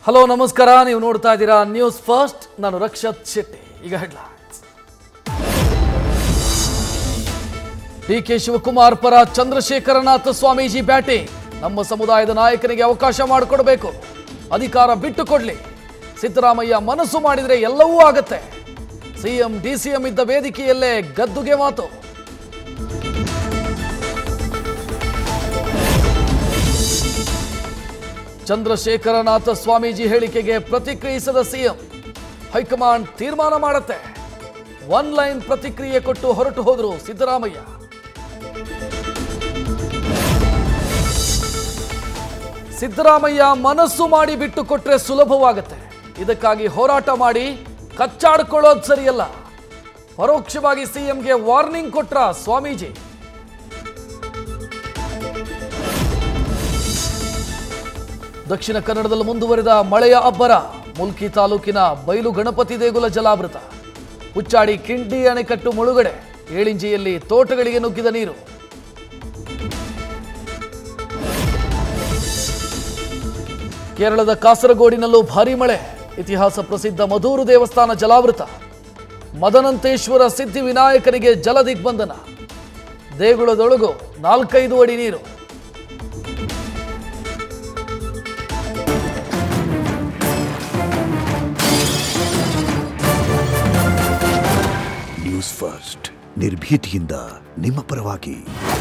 Hello ನಮಸ್ಕಾರ, ನೀವು ನೋಡ್ತಾ ಇದ್ದೀರಾ ನ್ಯೂಸ್ ಫಸ್ಟ್. ನಾನು ರಕ್ಷತ್ ಶೆಟ್ಟಿ. ಈಗ ಹೆಡ್ಲೈನ್ಸ್. ಡಿಕೆ ಶಿವಕುಮಾರ್ ಪರ ಚಂದ್ರಶೇಖರನಾಥ ಸ್ವಾಮೀಜಿ ಬ್ಯಾಟಿಂಗ್. ನಮ್ಮ ಸಮುದಾಯದ ನಾಯಕನಿಗೆ ಅವಕಾಶ ಮಾಡಿಕೊಡಬೇಕು, ಅಧಿಕಾರ ಬಿಟ್ಟು ಕೊಡ್ಲಿ. ಸಿದ್ದರಾಮಯ್ಯ ಮನಸ್ಸು ಮಾಡಿದರೆ ಎಲ್ಲವೂ ಆಗತ್ತೆ. ಸಿಎಂ ಡಿಸಿಎಂ ಇದ್ದ ವೇದಿಕೆಯಲ್ಲೇ ಗದ್ದುಗೆ ಮಾತು. ಚಂದ್ರಶೇಖರನಾಥ ಸ್ವಾಮೀಜಿ ಹೇಳಿಕೆಗೆ ಪ್ರತಿಕ್ರಿಯಿಸದ ಸಿಎಂ. ಹೈಕಮಾಂಡ್ ತೀರ್ಮಾನ ಮಾಡುತ್ತೆ. ಒನ್ ಲೈನ್ ಪ್ರತಿಕ್ರಿಯೆ ಕೊಟ್ಟು ಹೊರಟು ಹೋದರು ಸಿದ್ದರಾಮಯ್ಯ. ಸಿದ್ದರಾಮಯ್ಯ ಮನಸ್ಸು ಮಾಡಿ ಬಿಟ್ಟು ಕೊಟ್ರೆ ಸುಲಭವಾಗುತ್ತೆ. ಇದಕ್ಕಾಗಿ ಹೋರಾಟ ಮಾಡಿ ಕಚ್ಚಾಡ್ಕೊಳ್ಳೋದು ಸರಿಯಲ್ಲ. ಪರೋಕ್ಷವಾಗಿ ಸಿಎಂಗೆ ವಾರ್ನಿಂಗ್ ಕೊಟ್ರ ಸ್ವಾಮೀಜಿ. ದಕ್ಷಿಣ ಕನ್ನಡದಲ್ಲಿ ಮುಂದುವರೆದ ಮಳೆಯ ಅಬ್ಬರ. ಮುಲ್ಕಿ ತಾಲೂಕಿನ ಬೈಲು ಗಣಪತಿ ದೇಗುಲ ಜಲಾವೃತ. ಹುಚ್ಚಾಡಿ ಕಿಂಡಿ ಅಣೆಕಟ್ಟು ಮುಳುಗಡೆ. ಏಳಿಂಜಿಯಲ್ಲಿ ತೋಟಗಳಿಗೆ ನುಗ್ಗಿದ ನೀರು. ಕೇರಳದ ಕಾಸರಗೋಡಿನಲ್ಲೂ ಭಾರೀ ಮಳೆ. ಇತಿಹಾಸ ಪ್ರಸಿದ್ಧ ಮಧೂರು ದೇವಸ್ಥಾನ ಜಲಾವೃತ. ಮದನಂತೇಶ್ವರ ಸಿದ್ಧಿ ವಿನಾಯಕನಿಗೆ ಜಲದಿಗ್ಬಂಧನ. ದೇಗುಲದೊಳಗು 4-5 ಅಡಿ ನೀರು. ನ್ಯೂಸ್ ಫಸ್ಟ್, ನಿರ್ಭೀತಿಯಿಂದ ನಿಮ್ಮ ಪರವಾಗಿ.